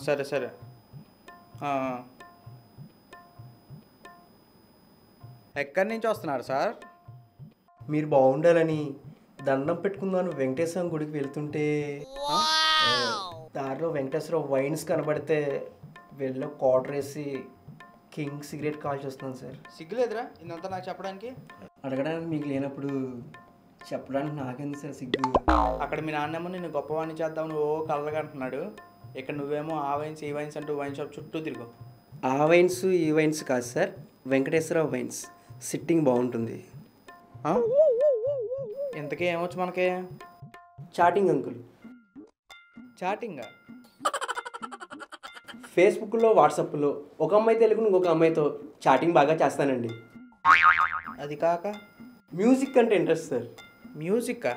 సరే సరే. ఎక్కడి నుంచి వస్తున్నారు సార్? మీరు బాగుండాలని దండం పెట్టుకుందాను వెంకటేశ్వర గుడికి వెళ్తుంటే దారిలో వెంకటేశ్వర వైన్స్ కనబడితే వెళ్ళి క్వార్టర్ వేసి కింగ్ సిగరెట్ కాల్ చేస్తున్నాను సార్. సిగ్గులేదురా ఇందంతా నాకు చెప్పడానికి? అడగడానికి మీకు లేనప్పుడు చెప్పడానికి నాకెందుకు సార్ సిగ్గు? అక్కడ మీ నాన్నేమో నిన్ను గొప్పవాణి చేద్దాం నువ్వు కళ్ళగా అంటున్నాడు. ఇక్కడ నువ్వేమో ఆ వైన్స్ ఈ వైన్స్ అంటూ వైన్ షాప్ చుట్టూ తిరుగు. ఆ వైన్స్ ఈ వైన్స్ కాదు సార్, వెంకటేశ్వర వైన్స్. సిట్టింగ్ బాగుంటుంది. ఇంతకీ ఏమొచ్చు మనకి? Chatting uncle. చాటింగా? ఫేస్బుక్లో వాట్సాప్లో ఒక అమ్మాయి తెలుగు ఇంకొక అమ్మాయితో చాటింగ్ బాగా చేస్తానండి. అది కాక మ్యూజిక్ అంటే ఇంట్రెస్ట్ సార్. మ్యూజిక్కా?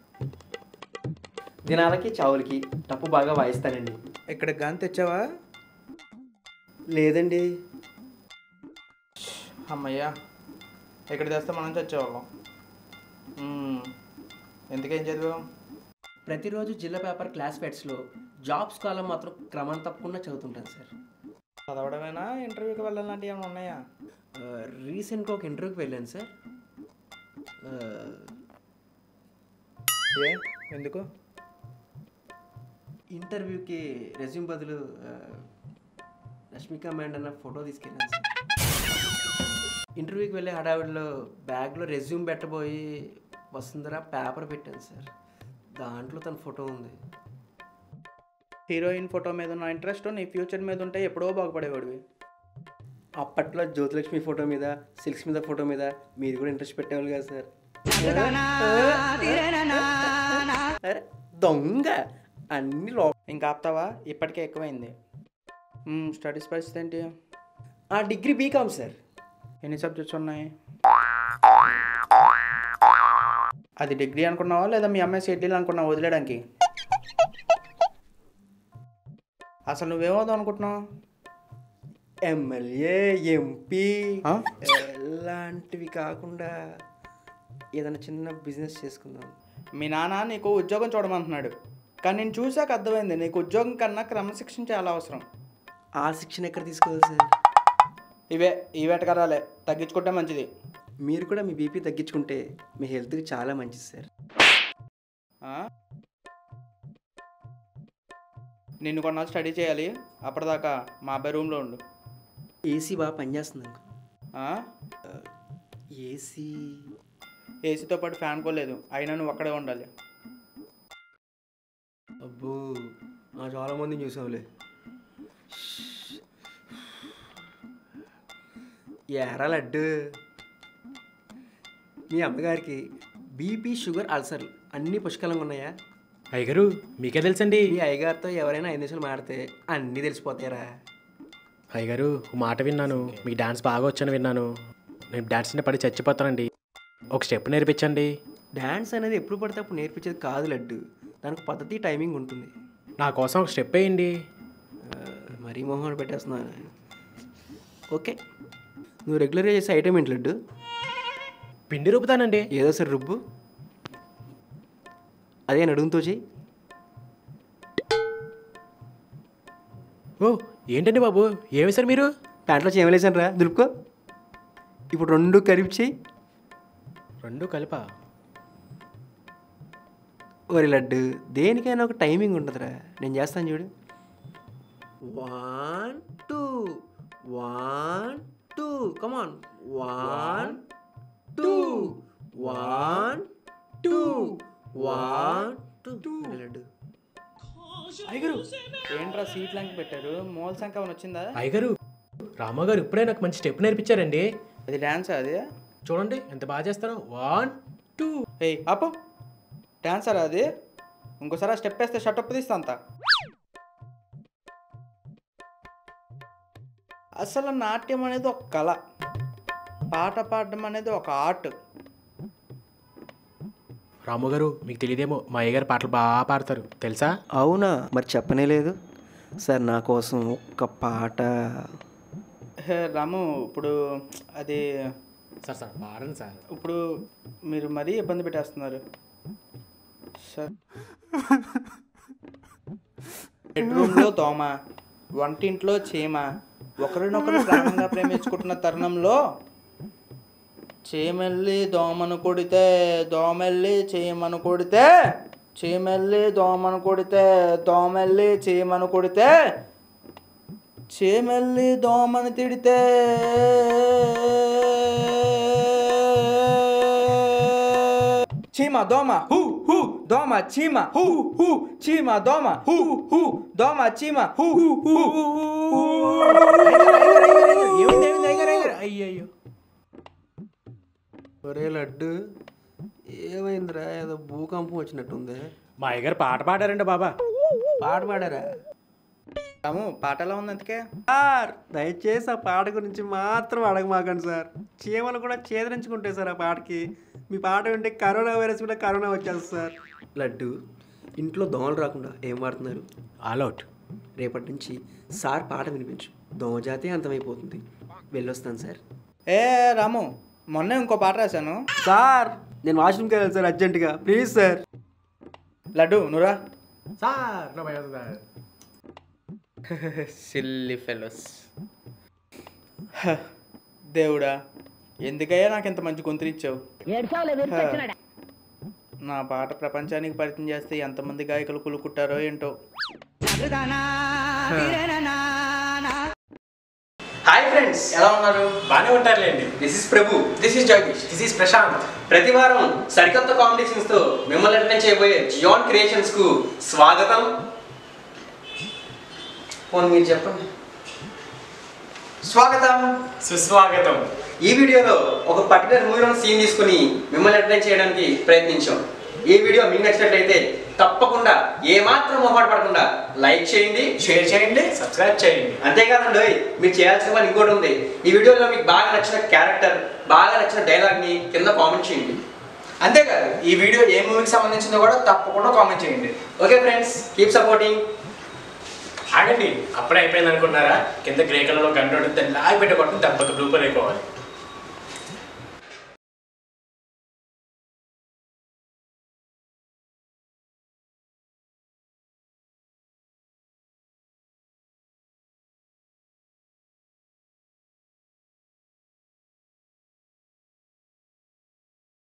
దినాలకి చావులకి టప్పు బాగా వాయిస్తానండి. ఇక్కడ గాని తెచ్చావా? లేదండి. అమ్మయ్యా, ఇక్కడ తెస్తే మనం చచ్చేవాళ్ళం. ఎందుకేం చదివాం? ప్రతిరోజు జిల్లా పేపర్ క్లాస్ ఫెట్స్లో జాబ్స్ కాలం మాత్రం క్రమం తప్పకుండా చదువుతుంటాను సార్. చదవడమేనా, ఇంటర్వ్యూకి వెళ్ళాలంటే ఏమైనా ఉన్నాయా? రీసెంట్గా ఒక ఇంటర్వ్యూకి వెళ్ళాను సార్. ఎందుకు? ఇంటర్వ్యూకి రెజ్యూమ్ బదులు రష్మిక మ్యాండ్ ఫోటో తీసుకెళ్ళాను సార్. ఇంటర్వ్యూకి వెళ్ళే హడావిడిలో బ్యాగ్లో రెజ్యూమ్ పెట్టబోయి వసుంధర పేపర్ పెట్టాను సార్. దాంట్లో తన ఫోటో ఉంది. హీరోయిన్ ఫోటో మీద ఉన్న ఇంట్రెస్ట్ నీ ఫ్యూచర్ మీద ఉంటే ఎప్పుడో బాగుపడేవాడివి. అప్పట్లో జ్యోతిలక్ష్మి ఫోటో మీద, సిల్క్స్ మీద ఫోటో మీద మీరు కూడా ఇంట్రెస్ట్ పెట్టేవాళ్ళు కదా సార్. అరే దొంగ అన్ని ఇంకా ఆపుతావా? ఇప్పటికే ఎక్కువైంది. స్టడీస్ పరిస్థితి ఏంటి? Degree B Com sir. ఎన్ని సబ్జెక్ట్స్ ఉన్నాయి? అది డిగ్రీ అనుకున్నావా లేదా మీ అమ్మాయి సెటిల్ అనుకున్నావా వదిలేయడానికి? అసలు నువ్వేమవుదాం అనుకుంటున్నావు? ఎమ్మెల్యే, ఎంపీ ఇలాంటివి కాకుండా ఏదైనా చిన్న బిజినెస్ చేసుకుందాం. మీ నాన్న నీకు ఉద్యోగం చూడమంటున్నాడు, కానీ నేను చూశాక అర్థమైంది నీకు ఉద్యోగం కన్నా క్రమశిక్షణ చాలా అవసరం. ఆ శిక్షణ ఎక్కడ తీసుకోవాలి సార్? ఈ వేటకరాలే తగ్గించుకుంటే మంచిది. మీరు కూడా మీ బీపీ తగ్గించుకుంటే మీ హెల్త్కి చాలా మంచిది సార్. నిన్ను కొన్నాళ్ళు స్టడీ చేయాలి. అప్పటిదాకా మా అబ్బాయి రూమ్లో ఉండు. ఏసీ బాగా పనిచేస్తుంది ఏసీతో పాటు ఫ్యాన్ కోలేదు, అయినా నువ్వు అక్కడే ఉండాలి. అబ్బో చాలా మందిని చూసాంలే. ఏరా లడ్డు, మీ అమ్మగారికి బీపీ, షుగర్, అల్సర్లు అన్నీ పుష్కలంగా ఉన్నాయా? అయ్యగారు మీకే తెలుసండి. ఈ అయ్యగారితో ఎవరైనా 5 నిమిషాలు మాడితే అన్నీ తెలిసిపోతాయరా. అయ్యగారు మాట విన్నాను, మీకు డాన్స్ బాగా వచ్చని విన్నాను. నేను డాన్స్ పడి చచ్చిపోతానండి, ఒక స్టెప్ నేర్పించండి. డాన్స్ అనేది ఎప్పుడు పడితే అప్పుడు నేర్పించేది కాదు లడ్డు, దానికి పద్ధతి, టైమింగ్ ఉంటుంది. నా కోసం ఒక స్టెప్ వేయండి. మరీ మొహం పెట్టేస్తున్నాను. ఓకే, నువ్వు రెగ్యులర్గా చేసే ఐటమ్ ఏంటి లడ్డు? పిండి రుబ్బుతానండి. ఏదో సరే రుబ్బు. అదే నడుముతో చెయ్యి. ఓ ఏంటండి బాబు, ఏమి సార్ మీరు? ప్యాంట్లో చేయలేసాను రా, దులుపుకో. ఇప్పుడు 2 కలిపి చెయ్యి. 2 కలిపా? ఓరి లడ్డు, దేనికైనా ఒక టైమింగ్ ఉంటుందిరా. నేను చేస్తాను చూడు. 1 2 1 2 కమాన్. 1 2 1 2 1 2 లడ్డు. అయ్యగారు ఏంట్రా సీట్ లంకి పెట్టారు? మోల్ సంఖ్య వచ్చిందా? అయ్యగారు రామగారు ఇప్పుడే నాకు మంచి స్టెప్ నేర్పించారండి. అది డ్యాన్స్? అది చూడండి ఎంత బాగా చేస్తాను. 1 2. అప్పో డ్యాన్సర్ అది? ఇంకోసారి ఆ స్టెప్ వేస్తే షర్టప్ తీస్తా అంత. అసలు నాట్యం అనేది ఒక కళ, పాట పాడడం అనేది ఒక ఆర్ట్. రాముగారు మీకు తెలియదేమో, మా అయ్యగారు పాటలు బాగా పాడతారు తెలుసా? అవునా, మరి చెప్పనే లేదు సార్. నా కోసం ఒక్క పాట. రాము ఇప్పుడు అది సార్ పాడండి సార్. ఇప్పుడు మీరు మరీ ఇబ్బంది పెట్టేస్తున్నారు సార్. బెడ్రూమ్లో దోమ, వంటింట్లో చీమ ఒకరినొకరు ప్రాణంగా ప్రేమించుకుంటున్న తరుణంలో చీమెల్లి దోమను కొడితే దోమెల్లి చీమను కొడితే చీమెల్లి దోమను కొడితే దోమెల్లి చీమను కొడితే చీమెల్లి దోమను తిడితే చీమ దోమ హూ హూ దోమ చీమ హూ హూ చీమ దోమ హూ హూ దోమ చీమ హూ హూ. అయ్యయ్యో ఒరే లడ్డు ఏమైందిరా? ఏదో భూకంపం వచ్చినట్టుంది. మా అయ్యగారు పాట పాడారండి బాబా. పాట పాడారా? రాము పాట ఎలా ఉంది అందుకే? సార్ దయచేసి ఆ పాట గురించి మాత్రం అడగమాకండి సార్. చీమలు కూడా చేదరించుకుంటాయి సార్ ఆ పాటకి. మీ పాట వింటే కరోనా వైరస్ కూడా కరోనా వచ్చేస్తుంది సార్. లడ్డు ఇంట్లో దోమలు రాకుండా ఏం వాడుతున్నారు? ఆల్అవుట్. రేపటి నుంచి సార్ పాట వినిపించు, దోమజాతే అంతమైపోతుంది. వెళ్ళొస్తాను సార్. ఏ రాము మొన్న ఇంకో పాట రాశాను. సార్ నేను వాష్రూమ్కి వెళ్ళాలి సార్ అర్జెంటుగా, ప్లీజ్ సార్. లడ్డు నువ్వురా. సార్ నా భయం సార్. Silly fellows. దేవుడా ఎందుకయ్యా నాకు ఇంత మంచి గొంతునిచ్చావు. నా పాట ప్రపంచానికి పరిచయం చేస్తే ఎంతమంది గాయకులు కులుకుంటారో ఏంటో. హాయ్ ఫ్రెండ్స్, ఎలా ఉన్నారు? బాగానే ఉంటారులేండి. This is Prabhu, this is Jagadish, this is Prashanth. ప్రతి వారం సరికొత్త కాంపిటీషన్స్ తో మిమ్మల్ని ఎంటర్టైన్ చేయబోయే జియాన్ క్రియేషన్స్ కు స్వాగతం. పోనీ మీరు చెప్పండి. స్వాగతం, సుస్వాగతం. ఈ వీడియోలో ఒక పర్టికులర్ మూవీలోని సీన్ తీసుకుని మిమ్మల్ని ఎంటర్టైన్ చేయడానికి ప్రయత్నించాం. ఈ వీడియో మీకు నచ్చినట్లయితే తప్పకుండా ఏమాత్రం మొహమాట పడకుండా లైక్ చేయండి, షేర్ చేయండి, సబ్స్క్రైబ్ చేయండి. అంతేకాదండి మీరు చేయాల్సిన పని ఇంకోటి ఉంది. ఈ వీడియోలో మీకు బాగా నచ్చిన క్యారెక్టర్, బాగా నచ్చిన డైలాగ్ని కింద కామెంట్ చేయండి. అంతేకాదు ఈ వీడియో ఏ మూవీకి సంబంధించిందో కూడా తప్పకుండా కామెంట్ చేయండి. Okay friends, keep supporting. ఆగండి, అప్పుడే అయిపోయింది అనుకున్నారా? కింద గ్రే కలర్లో గంట ఉంటుంది, దాన్ని లాగి పెట్టి కొట్టడం దెబ్బకి బ్లూపర్ అయిపోవాలి.